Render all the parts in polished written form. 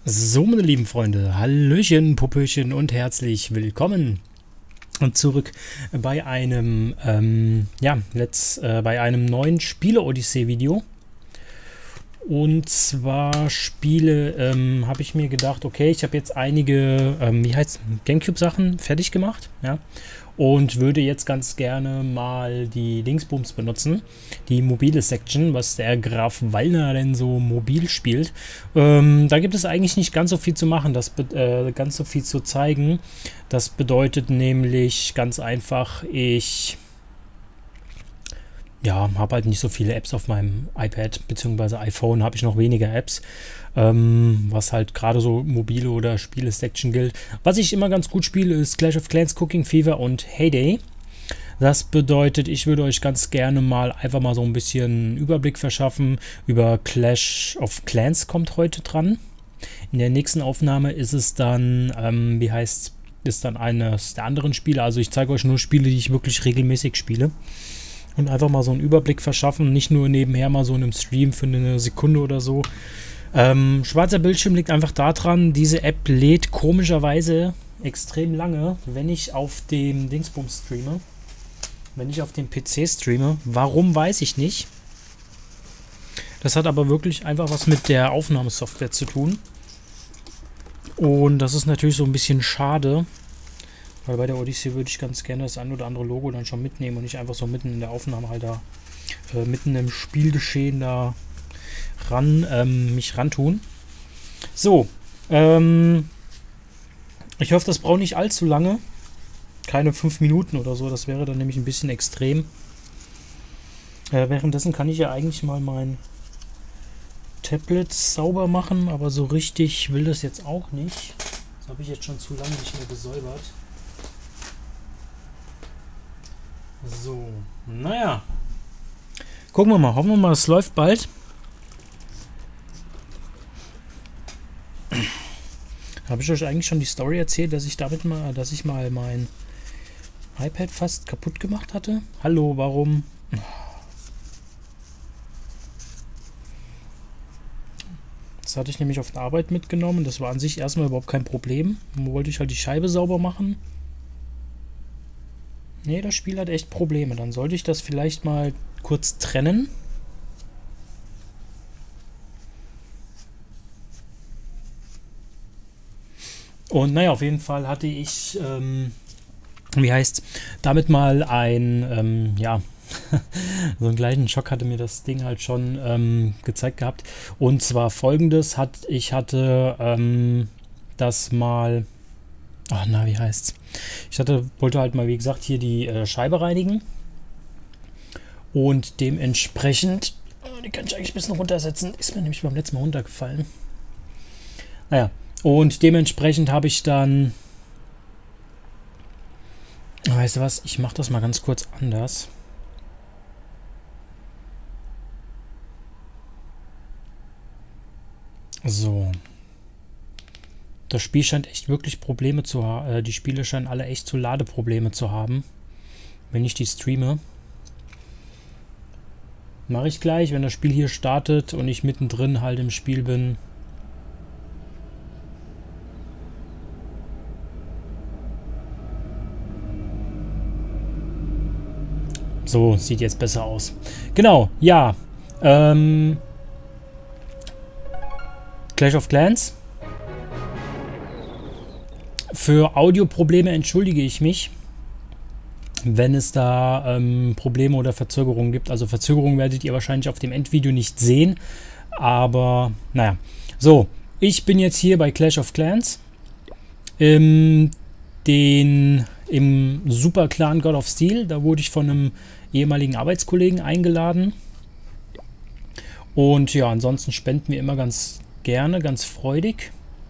So, meine lieben Freunde, Hallöchen, Puppöchen und herzlich willkommen und zurück bei einem, bei einem neuen Spiele-Odyssee-Video. Und zwar habe ich mir gedacht, okay, ich habe jetzt einige, Gamecube-Sachen fertig gemacht, ja. Und würde jetzt ganz gerne mal die Dingsbums benutzen, die mobile Section, was der Graf Wallner denn so mobil spielt. Da gibt es eigentlich nicht ganz so viel zu machen, ganz so viel zu zeigen. Das bedeutet nämlich ganz einfach, ich habe halt nicht so viele Apps auf meinem iPad bzw. iPhone, habe ich noch weniger Apps, was halt gerade so mobile oder Spiele-Section gilt. Was ich immer ganz gut spiele, ist Clash of Clans, Cooking Fever und Heyday. Das bedeutet, ich würde euch ganz gerne mal einfach mal so ein bisschen Überblick verschaffen. Über Clash of Clans kommt heute dran. In der nächsten Aufnahme ist es dann, ist dann eines der anderen Spiele. Also ich zeige euch nur Spiele, die ich wirklich regelmäßig spiele. Und einfach mal so einen Überblick verschaffen, nicht nur nebenher mal so in einem Stream für eine Sekunde oder so. Schwarzer Bildschirm liegt einfach daran, diese App lädt komischerweise extrem lange, wenn ich auf dem Dingsbums streame. Wenn ich auf dem PC streame. Warum, weiß ich nicht. Das hat aber wirklich einfach was mit der Aufnahmesoftware zu tun. Und das ist natürlich so ein bisschen schade. Weil bei der Odyssey würde ich ganz gerne das ein oder andere Logo dann schon mitnehmen und nicht einfach so mitten in der Aufnahme halt da, mitten im Spielgeschehen da mich rantun. So, ich hoffe, das braucht nicht allzu lange. Keine 5 Minuten oder so, das wäre dann nämlich ein bisschen extrem. Währenddessen kann ich ja eigentlich mal mein Tablet sauber machen, aber so richtig will das jetzt auch nicht. Das habe ich jetzt schon zu lange nicht mehr gesäubert. So, naja. Gucken wir mal, hoffen wir mal, es läuft bald. Habe ich euch eigentlich schon die Story erzählt, dass ich mal mein iPad fast kaputt gemacht hatte? Hallo, warum? Das hatte ich nämlich auf der Arbeit mitgenommen. Das war an sich erstmal überhaupt kein Problem. Dann wollte ich halt die Scheibe sauber machen. Nee, das Spiel hat echt Probleme. Dann sollte ich das vielleicht mal kurz trennen. Und naja, auf jeden Fall hatte ich, damit mal ein, so einen gleichen Schock hatte mir das Ding halt schon gezeigt gehabt. Und zwar folgendes, ich hatte das mal... Ach na, wie heißt's? Wollte halt mal, wie gesagt, hier die Scheibe reinigen. Und dementsprechend, die kann ich eigentlich ein bisschen runtersetzen. Ist mir nämlich beim letzten Mal runtergefallen. Naja, und dementsprechend habe ich dann... Weißt du was? Ich mache das mal ganz kurz anders. So. Das Spiel scheint echt wirklich Probleme zu haben. Die Spiele scheinen alle echt so Ladeprobleme zu haben. Wenn ich die streame. Mache ich gleich, wenn das Spiel hier startet und ich mittendrin halt im Spiel bin. So, sieht jetzt besser aus. Genau, ja. Clash of Clans. Für Audioprobleme entschuldige ich mich, wenn es da Probleme oder Verzögerungen gibt. Also Verzögerungen werdet ihr wahrscheinlich auf dem Endvideo nicht sehen, aber naja. So, ich bin jetzt hier bei Clash of Clans, im Super Clan God of Steel. Da wurde ich von einem ehemaligen Arbeitskollegen eingeladen. Und ja, ansonsten spenden wir immer ganz gerne, ganz freudig.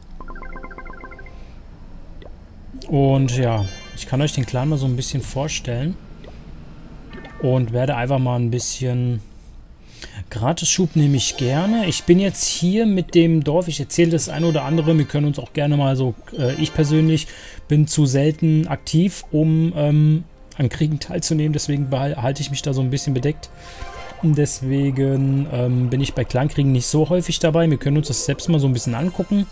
Und ja, ich kann euch den Clan mal so ein bisschen vorstellen und werde einfach mal ein bisschen Gratisschub nehme ich gerne. Ich bin jetzt hier mit dem Dorf, ich erzähle das ein oder andere, wir können uns auch gerne mal so, ich persönlich bin zu selten aktiv, um an Kriegen teilzunehmen, deswegen halte ich mich da so ein bisschen bedeckt. Deswegen bin ich bei Clankriegen nicht so häufig dabei. Wir können uns das selbst mal so ein bisschen angucken.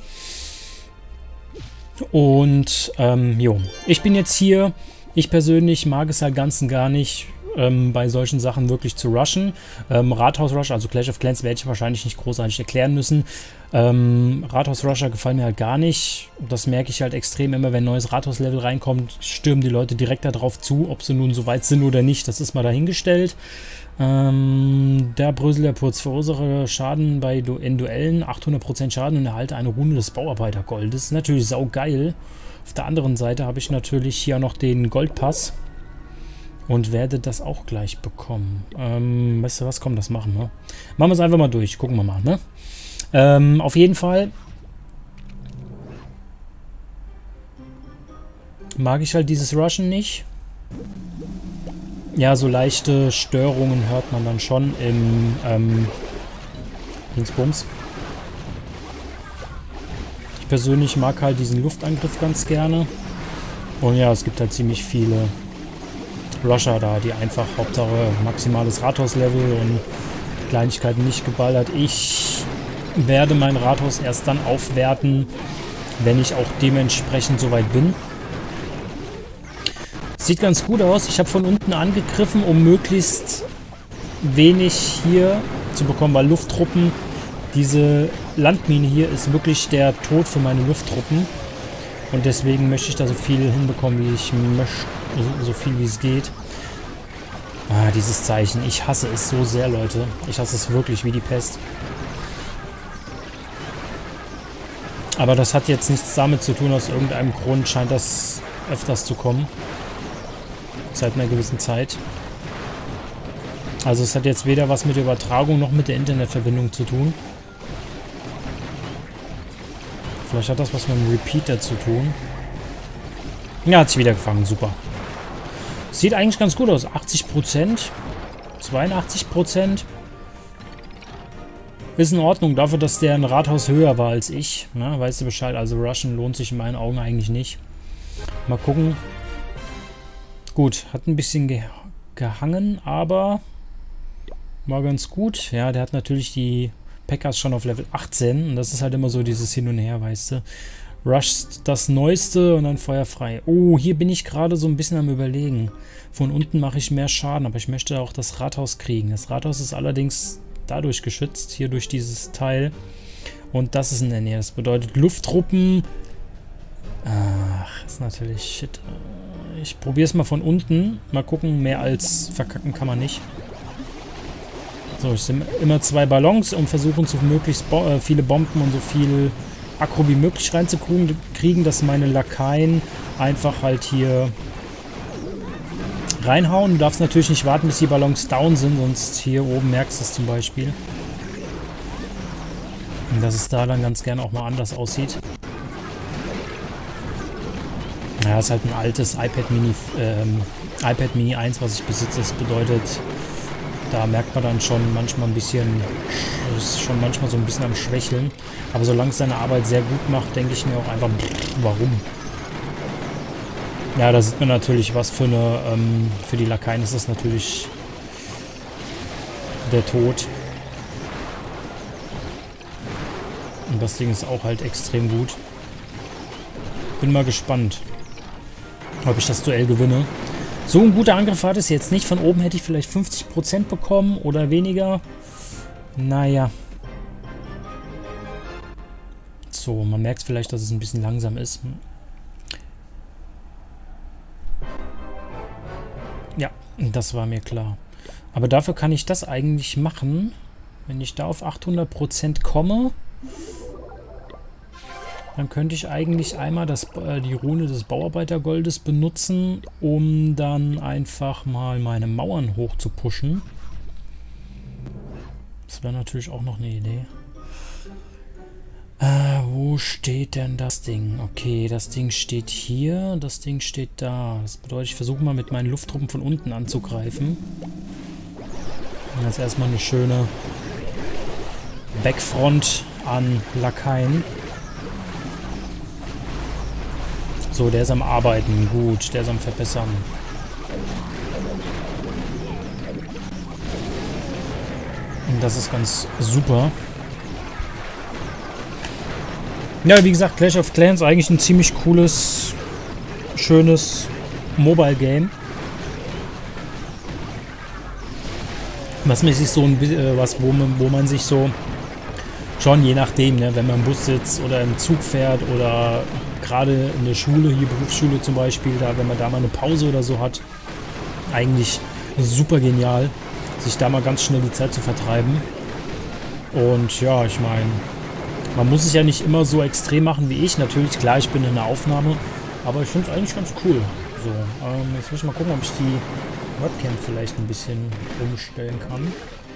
Und jo, ich bin jetzt hier. Ich persönlich mag es halt ganz und gar nicht, bei solchen Sachen wirklich zu rushen. Rathaus-Rush, also Clash of Clans, werde ich wahrscheinlich nicht großartig erklären müssen. Rathaus-Rusher gefallen mir halt gar nicht. Das merke ich halt extrem immer, wenn ein neues Rathaus-Level reinkommt, stürmen die Leute direkt darauf zu. Ob sie nun so weit sind oder nicht, das ist mal dahingestellt. Der Brösel Purz verursache Schaden in Duellen, 800% Schaden und erhalte eine Rune des Bauarbeitergoldes. Natürlich saugeil. Auf der anderen Seite habe ich natürlich hier noch den Goldpass und werde das auch gleich bekommen. Weißt du was? Komm, das machen wir. Machen wir es einfach mal durch. Gucken wir mal, ne? Auf jeden Fall mag ich halt dieses Rushen nicht. Ja, so leichte Störungen hört man dann schon im Dingsbums. Ich persönlich mag halt diesen Luftangriff ganz gerne. Und ja, es gibt halt ziemlich viele Rusher da, die einfach Hauptsache maximales Rathaus-Level und Kleinigkeiten nicht geballert. Ich werde mein Rathaus erst dann aufwerten, wenn ich auch dementsprechend soweit bin. Sieht ganz gut aus. Ich habe von unten angegriffen, um möglichst wenig hier zu bekommen, weil Lufttruppen, diese Landmine hier ist wirklich der Tod für meine Lufttruppen. Und deswegen möchte ich da so viel hinbekommen, wie ich möchte, so viel wie es geht. Ah, dieses Zeichen. Ich hasse es so sehr, Leute. Ich hasse es wirklich wie die Pest. Aber das hat jetzt nichts damit zu tun. Aus irgendeinem Grund scheint das öfters zu kommen. Seit einer gewissen Zeit. Also es hat jetzt weder was mit der Übertragung noch mit der Internetverbindung zu tun. Vielleicht hat das was mit dem Repeater zu tun. Ja, hat sich wieder gefangen. Super. Sieht eigentlich ganz gut aus. 80%. 82%. Ist in Ordnung dafür, dass der ein Rathaus höher war als ich. Na, weißt du Bescheid? Also Rushen lohnt sich in meinen Augen eigentlich nicht. Mal gucken. Gut, hat ein bisschen gehangen, aber war ganz gut. Ja, der hat natürlich die Packers schon auf Level 18 und das ist halt immer so dieses Hin und Her, weißt du. Rushst das Neueste und dann feuerfrei. Oh, hier bin ich gerade so ein bisschen am Überlegen. Von unten mache ich mehr Schaden, aber ich möchte auch das Rathaus kriegen. Das Rathaus ist allerdings dadurch geschützt, hier durch dieses Teil. Und das ist in der Nähe. Das bedeutet Lufttruppen. Ach, ist natürlich shit. Ich probiere es mal von unten. Mal gucken, mehr als verkacken kann man nicht. So, ich sehe immer 2 Ballons und versuchen so möglichst viele Bomben und so viel Akku wie möglich reinzukriegen, dass meine Lakaien einfach halt hier reinhauen. Du darfst natürlich nicht warten, bis die Ballons down sind, sonst hier oben merkst du es zum Beispiel. Und dass es da dann ganz gerne auch mal anders aussieht. Ja, ist halt ein altes iPad Mini 1, was ich besitze. Das bedeutet, da merkt man dann schon manchmal ein bisschen, ist schon manchmal so ein bisschen am Schwächeln. Aber solange es seine Arbeit sehr gut macht, denke ich mir auch einfach, warum? Ja, da sieht man natürlich, was für eine, für die Lakaien ist das natürlich der Tod. Und das Ding ist auch halt extrem gut. Bin mal gespannt, ob ich das Duell gewinne. So ein guter Angriff hat es jetzt nicht. Von oben hätte ich vielleicht 50% bekommen oder weniger. Naja. So, man merkt vielleicht, dass es ein bisschen langsam ist. Ja, das war mir klar. Aber dafür kann ich das eigentlich machen. Wenn ich da auf 800% komme, dann könnte ich eigentlich einmal die Rune des Bauarbeitergoldes benutzen, um dann einfach mal meine Mauern hoch zu pushen. Das wäre natürlich auch noch eine Idee. Wo steht denn das Ding? Okay, das Ding steht hier, das Ding steht da. Das bedeutet, ich versuche mal mit meinen Lufttruppen von unten anzugreifen. Das ist erstmal eine schöne Backfront an Lakaien. So, der ist am Arbeiten. Gut, der ist am Verbessern. Das ist ganz super. Ja, wie gesagt, Clash of Clans eigentlich ein ziemlich cooles, schönes Mobile-Game. Was man sich so ein bisschen, wo man sich so schon je nachdem, ne, wenn man im Bus sitzt oder im Zug fährt oder gerade in der Schule, hier Berufsschule zum Beispiel, da, wenn man da mal eine Pause oder so hat, eigentlich super genial, sich da mal ganz schnell die Zeit zu vertreiben. Und ja, ich meine, man muss es ja nicht immer so extrem machen wie ich. Natürlich, klar, ich bin in der Aufnahme, aber ich finde es eigentlich ganz cool. So, jetzt muss ich mal gucken, ob ich die Webcam vielleicht ein bisschen umstellen kann.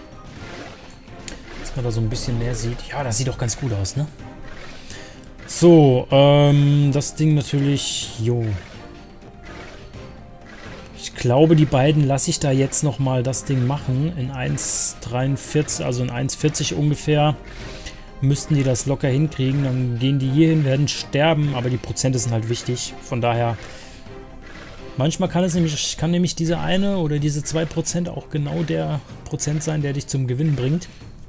Dass man da so ein bisschen mehr sieht. Ja, das sieht doch ganz gut aus, ne? So, das Ding natürlich, jo. Ich glaube, die beiden lasse ich da jetzt nochmal das Ding machen. In 1,43, also in 1,40 ungefähr, müssten die das locker hinkriegen. Dann gehen die hier hin, werden sterben, aber die Prozente sind halt wichtig. Von daher, manchmal kann nämlich diese eine oder diese 2% auch genau der Prozent sein, der dich zum Gewinn bringt.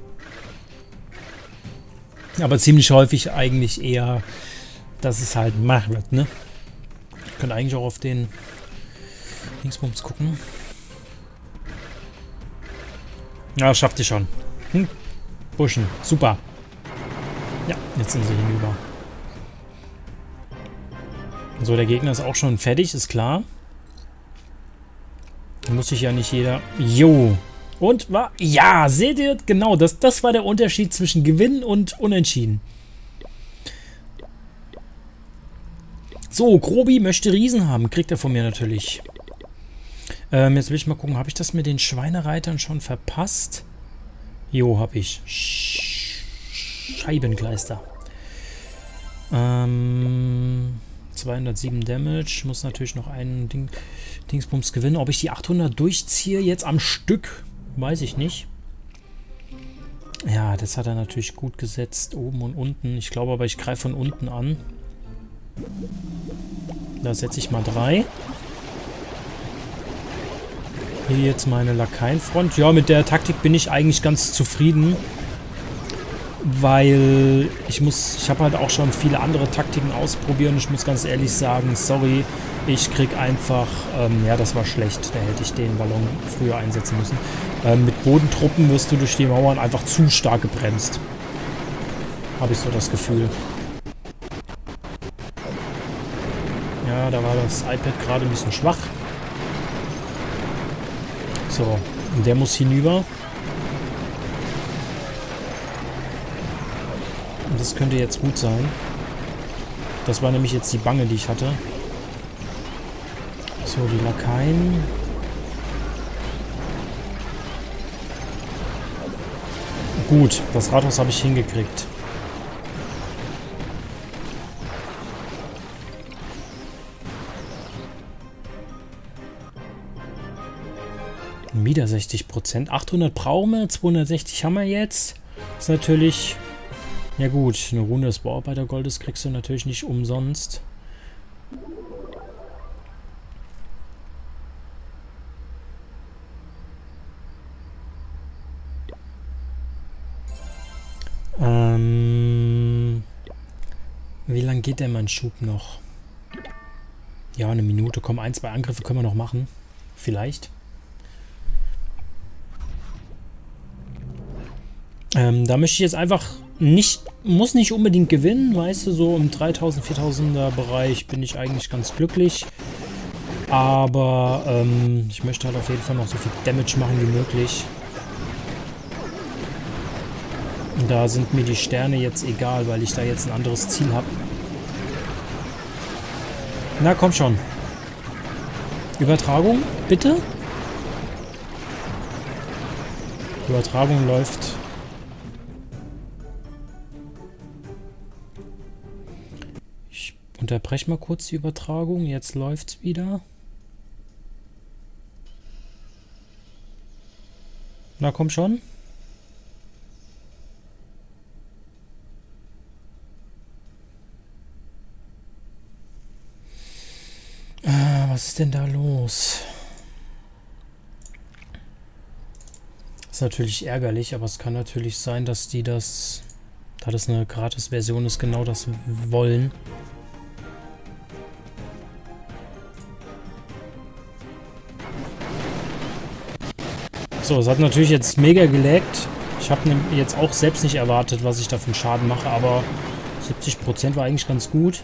Aber ziemlich häufig eigentlich eher, dass es halt mach wird, ne? Ich könnte eigentlich auch auf den Dingsbums gucken. Ja, schafft ihr schon. Buschen, super. Ja, jetzt sind sie hinüber. So, der Gegner ist auch schon fertig, ist klar. Da muss sich ja nicht jeder... Jo! Und war... Ja, seht ihr? Genau, das war der Unterschied zwischen Gewinnen und Unentschieden. So, Grobi möchte Riesen haben. Kriegt er von mir natürlich. Jetzt will ich mal gucken, habe ich das mit den Schweinereitern schon verpasst? Jo, habe ich. Scheibenkleister. 207 Damage. Muss natürlich noch einen Dingsbums gewinnen. Ob ich die 800 durchziehe jetzt am Stück, weiß ich nicht. Ja, das hat er natürlich gut gesetzt. Oben und unten. Ich glaube aber, ich greife von unten an. Da setze ich mal 3. Hier jetzt meine Lakaienfront. Ja, mit der Taktik bin ich eigentlich ganz zufrieden. Weil ich habe halt auch schon viele andere Taktiken ausprobiert. Ich muss ganz ehrlich sagen, sorry, ich krieg einfach, ja, das war schlecht. Da hätte ich den Ballon früher einsetzen müssen. Mit Bodentruppen wirst du durch die Mauern einfach zu stark gebremst. Habe ich so das Gefühl. Ja, da war das iPad gerade ein bisschen schwach. So, und der muss hinüber. Und das könnte jetzt gut sein. Das war nämlich jetzt die Bange, die ich hatte. So, die Lakaien. Gut, das Rathaus habe ich hingekriegt. Wieder 60%. 800 brauchen wir, 260 haben wir jetzt. Ist natürlich... Ja gut, eine Rune des Bauarbeitergoldes kriegst du natürlich nicht umsonst. Wie lange geht denn mein Schub noch? Ja, eine Minute. Komm, 1, 2 Angriffe können wir noch machen. Vielleicht. Da möchte ich jetzt einfach nicht, muss nicht unbedingt gewinnen, weißt du, so im 3000, 4000er Bereich bin ich eigentlich ganz glücklich. Aber ich möchte halt auf jeden Fall noch so viel Damage machen wie möglich. Und da sind mir die Sterne jetzt egal, weil ich da jetzt ein anderes Ziel habe. Na, komm schon. Übertragung, bitte? Übertragung läuft... Unterbreche mal kurz die Übertragung. Jetzt läuft's wieder. Na komm schon. Was ist denn da los? ist natürlich ärgerlich, aber es kann natürlich sein, dass die das, da das eine Gratis-Version ist, genau das wollen. So, es hat natürlich jetzt mega gelaggt. Ich habe jetzt auch selbst nicht erwartet, was ich da für einen Schaden mache, aber 70% war eigentlich ganz gut.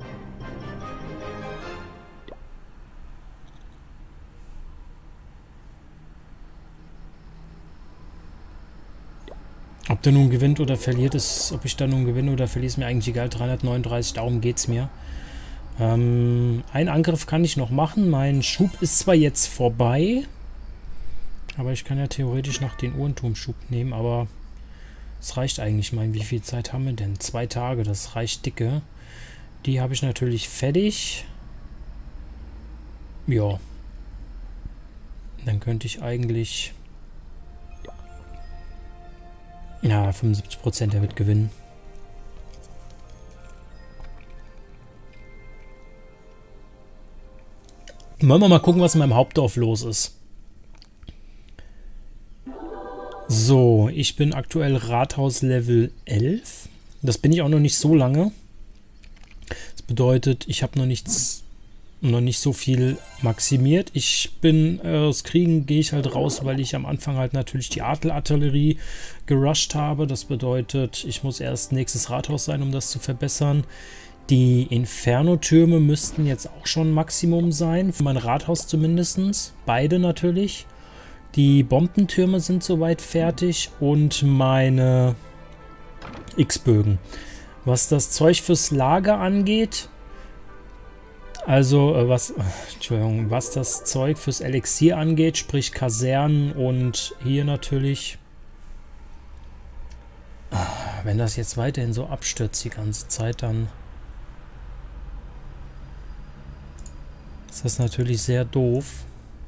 Ob der nun gewinnt oder verliert, ist, ob ich da nun gewinne oder verliere, ist mir eigentlich egal. 339, darum geht es mir. Einen Angriff kann ich noch machen. Mein Schub ist zwar jetzt vorbei, aber ich kann ja theoretisch noch den Uhrenturmschub nehmen, aber es reicht eigentlich. Mein, wie viel Zeit haben wir denn? 2 Tage, das reicht dicke. Die habe ich natürlich fertig. Ja. Dann könnte ich eigentlich... Ja, 75%, der wird gewinnen. Wollen wir mal gucken, was in meinem Hauptdorf los ist. So, ich bin aktuell Rathaus Level 11. Das bin ich auch noch nicht so lange. Das bedeutet, ich habe noch nicht so viel maximiert. Ich bin aus Kriegen gehe ich halt raus, weil ich am Anfang halt natürlich die Adlerartillerie gerusht habe. Das bedeutet, ich muss erst nächstes Rathaus sein, um das zu verbessern. Die Inferno-Türme müssten jetzt auch schon Maximum sein, für mein Rathaus zumindest. Beide natürlich. Die Bombentürme sind soweit fertig und meine X-Bögen. Was das Zeug fürs Lager angeht, also was das Zeug fürs Elixier angeht, sprich Kasernen und hier natürlich, wenn das jetzt weiterhin so abstürzt die ganze Zeit, dann ist das natürlich sehr doof.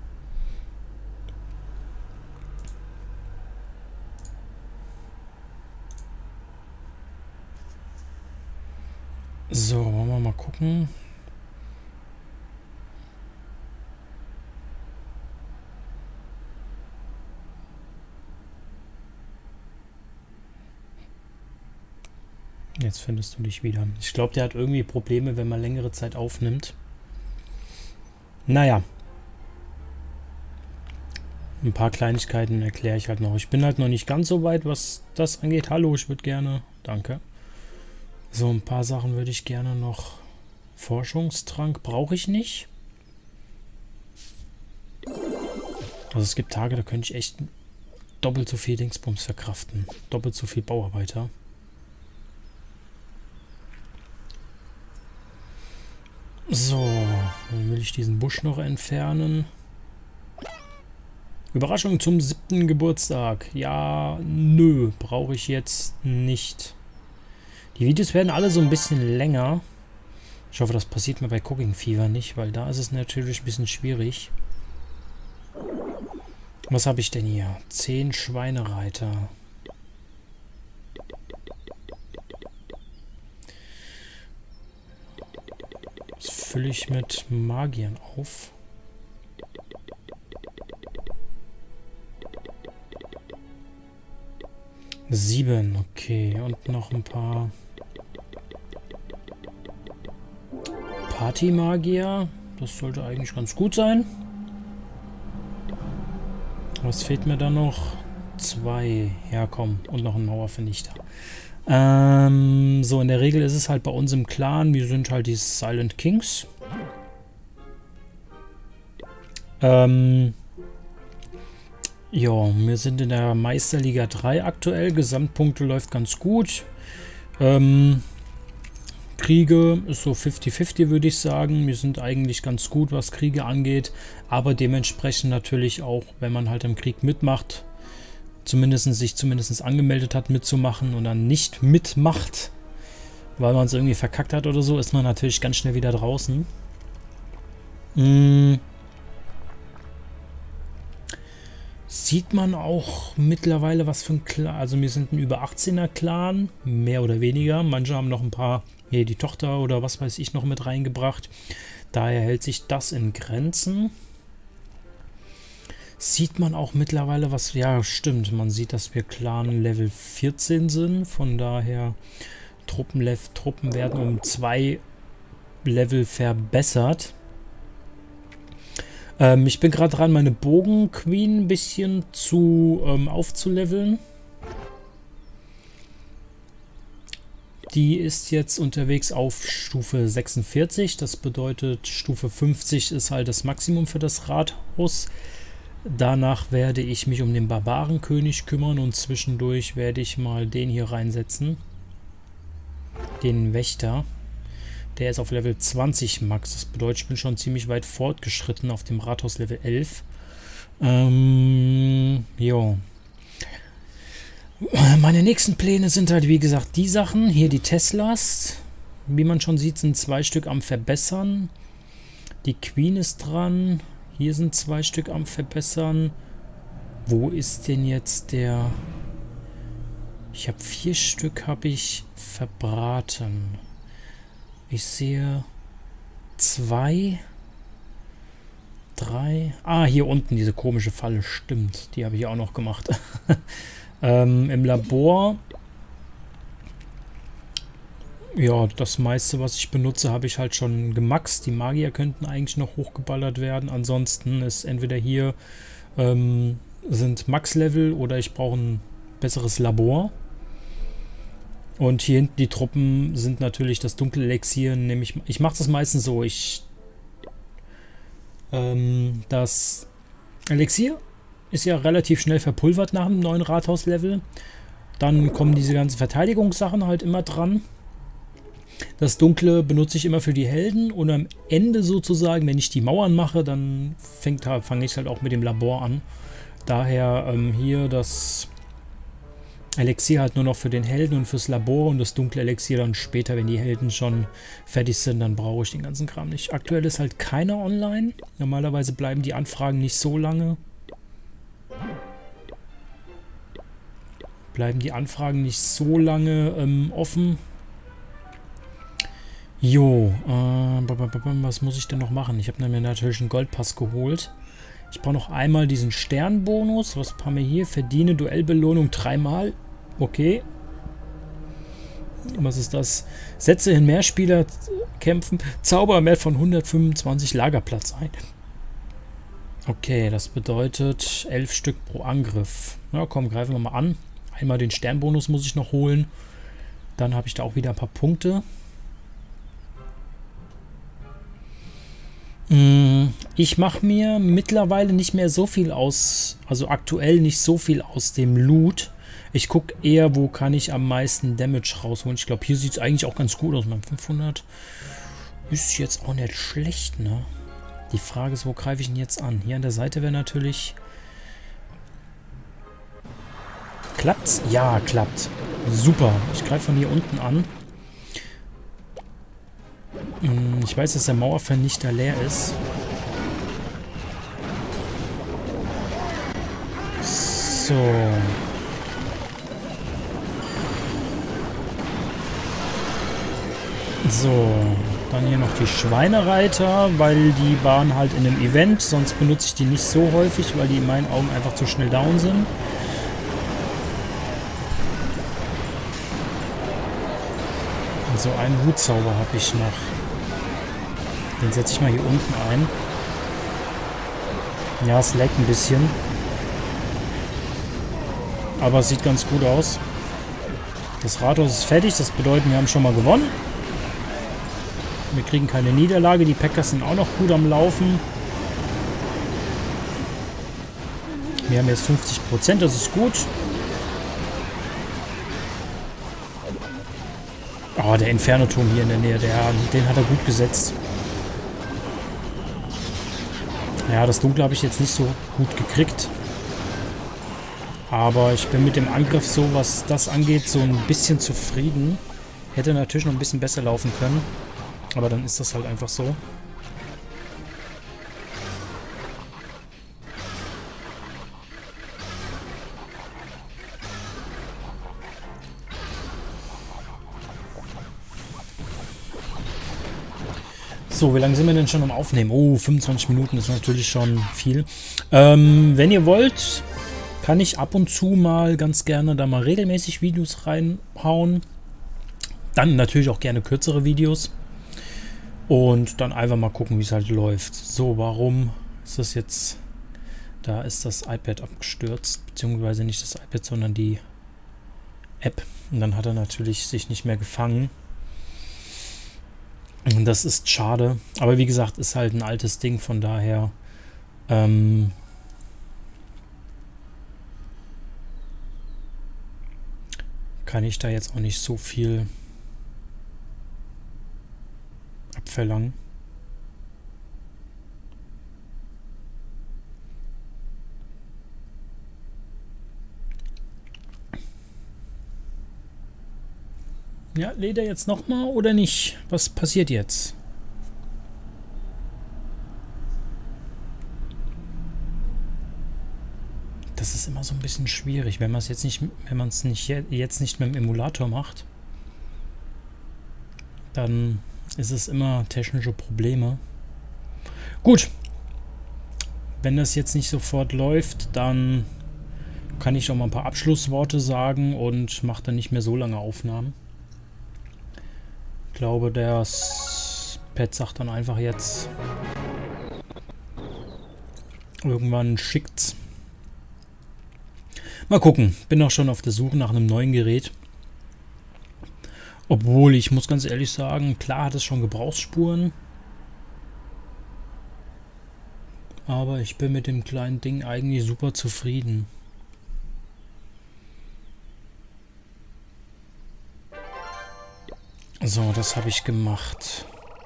So, wollen wir mal gucken. Jetzt findest du dich wieder. Ich glaube, der hat irgendwie Probleme, wenn man längere Zeit aufnimmt. Naja. Ein paar Kleinigkeiten erkläre ich halt noch. Ich bin halt noch nicht ganz so weit, was das angeht. Hallo, ich würde gerne... Danke. So, ein paar Sachen würde ich gerne noch... Forschungstrank brauche ich nicht. Also es gibt Tage, da könnte ich echt doppelt so viel Dingsbums verkraften. Doppelt so viel Bauarbeiter. So, dann will ich diesen Busch noch entfernen. Überraschung zum 7. Geburtstag. Ja, nö, brauche ich jetzt nicht. Die Videos werden alle so ein bisschen länger. Ich hoffe, das passiert mir bei Cooking Fever nicht, weil da ist es natürlich ein bisschen schwierig. Was habe ich denn hier? 10 Schweinereiter. Das fülle ich mit Magiern auf. Sieben, okay. Und noch ein paar Partymagier. Das sollte eigentlich ganz gut sein. Was fehlt mir da noch? 2. Ja, komm. Und noch ein Mauervernichter. So, in der Regel ist es halt bei uns im Clan, wir sind halt die Silent Kings. Ja, wir sind in der Meisterliga 3 aktuell. Gesamtpunkte läuft ganz gut. Kriege ist so 50-50, würde ich sagen. Wir sind eigentlich ganz gut, was Kriege angeht. Aber dementsprechend natürlich auch, wenn man halt im Krieg mitmacht, sich zumindest angemeldet hat mitzumachen und dann nicht mitmacht, weil man es irgendwie verkackt hat oder so, ist man natürlich ganz schnell wieder draußen. Sieht man auch mittlerweile, was für ein Clan, also wir sind ein über 18er Clan, mehr oder weniger. Manche haben noch ein paar, hier die Tochter oder was weiß ich noch mit reingebracht. Daher hält sich das in Grenzen. Sieht man auch mittlerweile was... Ja, stimmt. Man sieht, dass wir Clan Level 14 sind. Von daher Truppen werden um 2 Level verbessert. Ich bin gerade dran, meine Bogen-Queen ein bisschen aufzuleveln. Die ist jetzt unterwegs auf Stufe 46. Das bedeutet, Stufe 50 ist halt das Maximum für das Rathaus. Danach werde ich mich um den Barbarenkönig kümmern und zwischendurch werde ich mal den hier reinsetzen. Den Wächter. Der ist auf Level 20 Max. Das bedeutet, ich bin schon ziemlich weit fortgeschritten auf dem Rathaus Level 11. Jo. Meine nächsten Pläne sind halt, wie gesagt, die Sachen. Hier die Teslas. Wie man schon sieht, sind 2 Stück am Verbessern. Die Queen ist dran. Hier sind 2 Stück am Verbessern. Wo ist denn jetzt der... Ich habe 4 Stück habe ich verbraten. Ich sehe 2, 3... Ah, hier unten diese komische Falle. Stimmt, die habe ich auch noch gemacht. Im Labor... Ja, das meiste, was ich benutze, habe ich halt schon gemaxt. Die Magier könnten eigentlich noch hochgeballert werden. Ansonsten ist entweder hier sind Max-Level oder ich brauche ein besseres Labor. Und hier hinten die Truppen sind natürlich das dunkle Elixier. Nämlich, ich mache das meistens so. Das Elixier ist ja relativ schnell verpulvert nach dem neuen Rathaus-Level. Dann kommen diese ganzen Verteidigungssachen halt immer dran. Das Dunkle benutze ich immer für die Helden und am Ende sozusagen, wenn ich die Mauern mache, dann fange ich halt auch mit dem Labor an. Daher hier das Elixier halt nur noch für den Helden und fürs Labor und das dunkle Elixier dann später, wenn die Helden schon fertig sind, dann brauche ich den ganzen Kram nicht. Aktuell ist halt keiner online. Normalerweise bleiben die Anfragen nicht so lange. Offen. Jo, was muss ich denn noch machen? Ich habe mir natürlich einen Goldpass geholt. Ich brauche noch einmal diesen Sternbonus. Was haben wir hier? Verdiene Duellbelohnung 3-mal. Okay. Was ist das? Setze in Mehrspieler kämpfen. Zauber im Wert von 125 Lagerplatz ein. Okay, das bedeutet 11 Stück pro Angriff. Na komm, greifen wir mal an. Einmal den Sternbonus muss ich noch holen. Dann habe ich da auch wieder ein paar Punkte. Ich mache mir mittlerweile nicht mehr so viel aus, also aktuell nicht so viel aus dem Loot. Ich gucke eher, wo kann ich am meisten Damage rausholen. Ich glaube, hier sieht es eigentlich auch ganz gut aus. Mein 500 ist jetzt auch nicht schlecht, ne? Die Frage ist, wo greife ich ihn jetzt an? Hier an der Seite wäre natürlich... Klappt's? Ja, klappt. Super. Ich greife von hier unten an. Ich weiß, dass der Mauervernichter leer ist. So. So. Dann hier noch die Schweinereiter, weil die waren halt in einem Event. Sonst benutze ich die nicht so häufig, weil die in meinen Augen einfach zu schnell down sind. Und so einen Wutzauber habe ich noch. Den setze ich mal hier unten ein. Ja, es laggt ein bisschen. Aber es sieht ganz gut aus. Das Rathaus ist fertig. Das bedeutet, wir haben schon mal gewonnen. Wir kriegen keine Niederlage. Die Packers sind auch noch gut am Laufen. Wir haben jetzt 50%. Das ist gut. Oh, der Inferno-Turm hier in der Nähe. Den hat er gut gesetzt. Ja, das Dunkle habe ich jetzt nicht so gut gekriegt. Aber ich bin mit dem Angriff so, was das angeht, so ein bisschen zufrieden. Hätte natürlich noch ein bisschen besser laufen können. Aber dann ist das halt einfach so. So, wie lange sind wir denn schon am Aufnehmen? Oh, 25 Minuten ist natürlich schon viel. Wenn ihr wollt, kann ich ab und zu mal ganz gerne da mal regelmäßig Videos reinhauen. Dann natürlich auch gerne kürzere Videos. Und dann einfach mal gucken, wie es halt läuft. So, warum ist das jetzt... Da ist das iPad abgestürzt. Beziehungsweise nicht das iPad, sondern die App. Und dann hat er natürlich sich nicht mehr gefangen. Und das ist schade. Aber wie gesagt, ist halt ein altes Ding. Von daher... kann ich da jetzt auch nicht so viel abverlangen. Ja, lädt er jetzt nochmal oder nicht? Was passiert jetzt? Das ist immer so ein bisschen schwierig, wenn man es jetzt nicht, jetzt nicht mit dem Emulator macht, dann ist es immer technische Probleme. Gut, wenn das jetzt nicht sofort läuft, dann kann ich auch mal ein paar Abschlussworte sagen und mache dann nicht mehr so lange Aufnahmen. Ich glaube, das Pad sagt dann einfach jetzt irgendwann schickt's. Mal gucken. Bin auch schon auf der Suche nach einem neuen Gerät. Obwohl, ich muss ganz ehrlich sagen, klar hat es schon Gebrauchsspuren. Aber ich bin mit dem kleinen Ding eigentlich super zufrieden. So, das habe ich gemacht.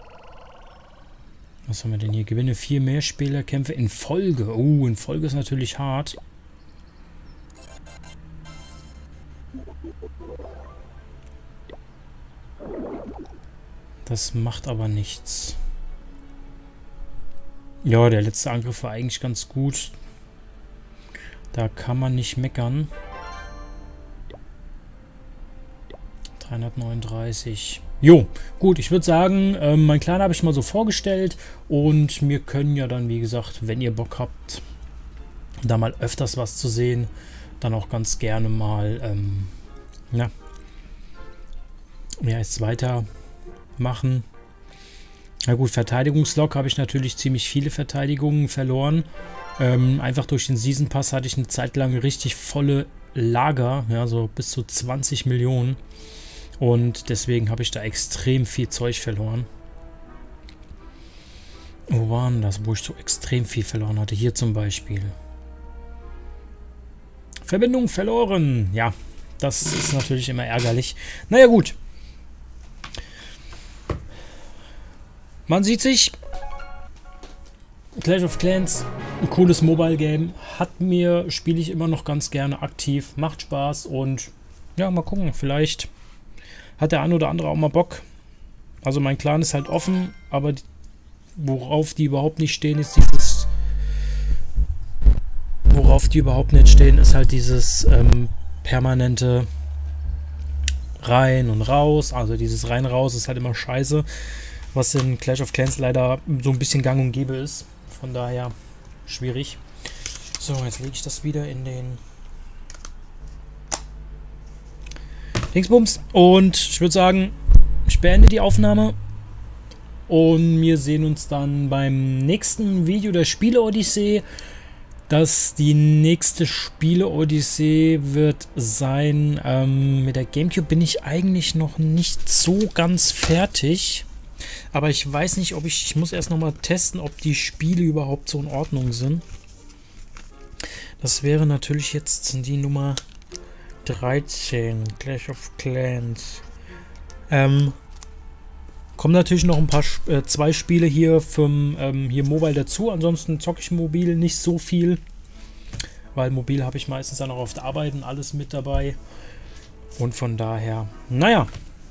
Was haben wir denn hier? Gewinne 4 Mehrspielerkämpfe in Folge. Oh, in Folge ist natürlich hart. Das macht aber nichts. Ja, der letzte Angriff war eigentlich ganz gut. Da kann man nicht meckern. 339. Jo, gut, ich würde sagen, mein Kleiner habe ich mal so vorgestellt. Und wir können ja dann, wie gesagt, wenn ihr Bock habt, da mal öfters was zu sehen, dann auch ganz gerne mal, ja, jetzt weitermachen. Na gut, Verteidigungslog habe ich natürlich ziemlich viele Verteidigungen verloren. Einfach durch den Season Pass hatte ich eine Zeit lang richtig volle Lager, ja, so bis zu 20 Millionen. Und deswegen habe ich da extrem viel Zeug verloren. Wo war denn das, wo ich so extrem viel verloren hatte? Hier zum Beispiel. Verbindung verloren. Ja, das ist natürlich immer ärgerlich. Naja, gut. Man sieht sich. Clash of Clans, ein cooles Mobile-Game. Spiele ich immer noch ganz gerne aktiv. Macht Spaß und ja, mal gucken. Vielleicht hat der ein oder andere auch mal Bock. Also mein Clan ist halt offen, aber worauf die überhaupt nicht stehen, ist dieses... Worauf die überhaupt nicht stehen, ist halt dieses permanente rein und raus. Also dieses rein-raus ist halt immer scheiße, was in Clash of Clans leider so ein bisschen gang und gäbe ist. Von daher schwierig. So, jetzt lege ich das wieder in den Dingsbums. Und ich würde sagen, ich beende die Aufnahme. Und wir sehen uns dann beim nächsten Video der Spiele-Odyssee. Die nächste Spiele-Odyssee wird sein, mit der Gamecube bin ich eigentlich noch nicht so ganz fertig. Aber ich weiß nicht, ob ich muss erst nochmal testen, ob die Spiele überhaupt so in Ordnung sind. Das wäre natürlich jetzt die Nummer 13, Clash of Clans. Kommen natürlich noch ein paar, 2 Spiele hier vom hier Mobile dazu. Ansonsten zocke ich mobil nicht so viel, weil mobil habe ich meistens dann auch auf der Arbeit und alles mit dabei. Und von daher, naja.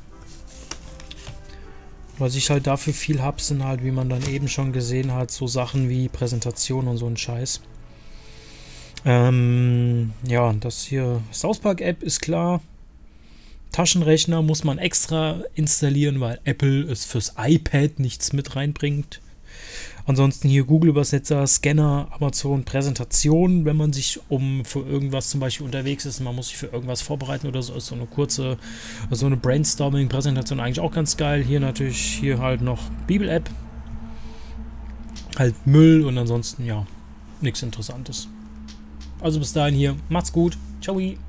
Was ich halt dafür viel habe, sind halt, wie man dann eben schon gesehen hat, so Sachen wie Präsentation und so ein Scheiß. Ja, das hier South Park App ist klar. Taschenrechner muss man extra installieren, weil Apple es fürs iPad nichts mit reinbringt. Ansonsten hier Google-Übersetzer, Scanner, Amazon, Präsentation, wenn man sich für irgendwas zum Beispiel unterwegs ist, man muss sich für irgendwas vorbereiten oder so, ist so eine kurze, so eine Brainstorming-Präsentation eigentlich auch ganz geil. Hier natürlich, hier halt noch Bibel-App, halt Müll und ansonsten, ja, nichts Interessantes. Also bis dahin hier, macht's gut, ciao.